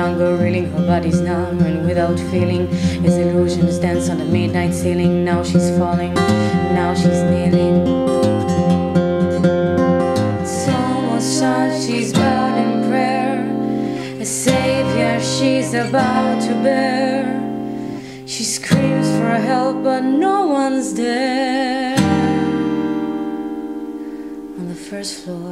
younger, reeling, her body's numb and without feeling. His illusions dance on the midnight ceiling. Now she's falling, now she's kneeling. It's almost time, she's bowed in prayer. A savior she's about to bear. She screams for help but no one's there. On the first floor,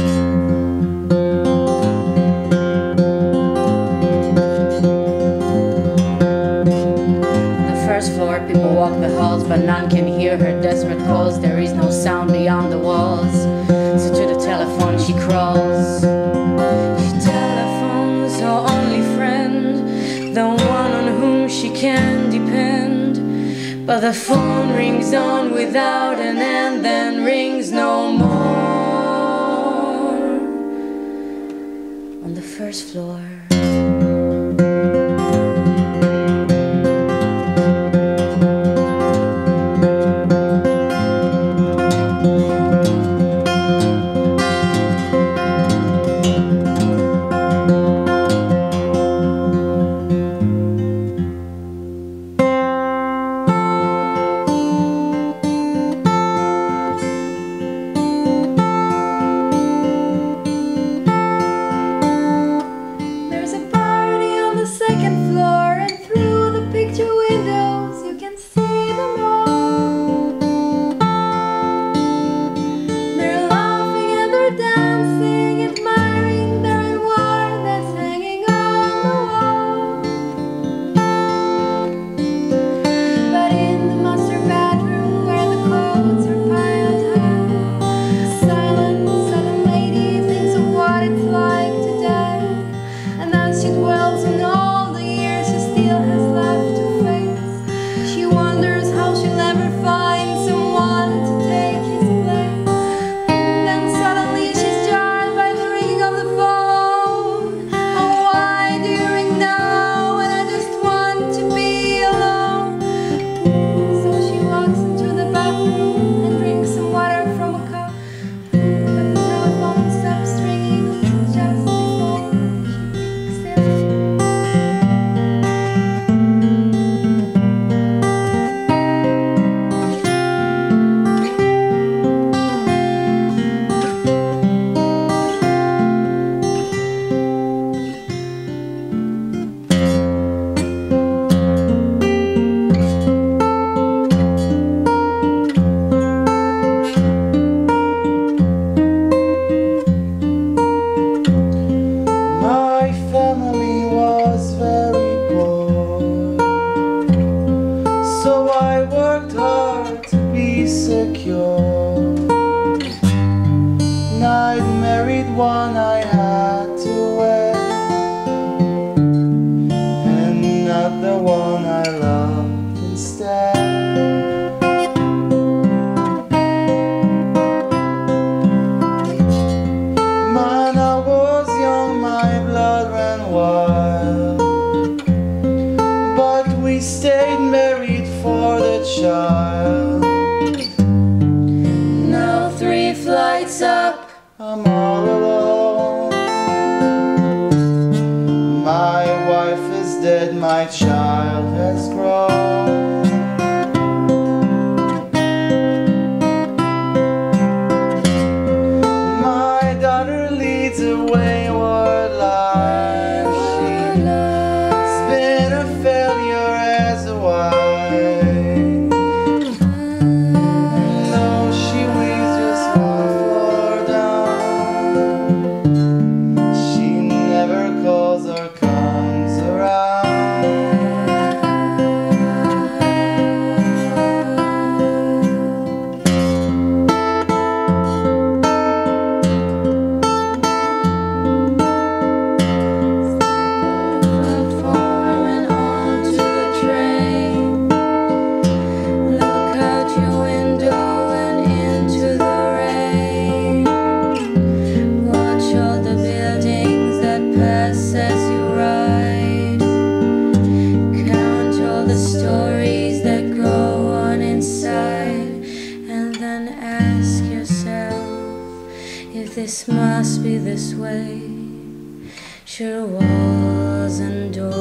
people walk the halls, but none can hear her desperate calls. There is no sound beyond the walls. So to the telephone she crawls. She telephones her only friend, the one on whom she can depend. But the phone rings on without an end, then rings no more. On the first floor, one I had to wed, and not the one I loved instead. Man, I was young, my blood ran wild, but we stayed married for the child. Now 3 flights up, I'm all alone. My wife is dead, my child has grown. My daughter leads a wayward life. She's been a failure as a wife. This must be this way. Sure was thousand doors.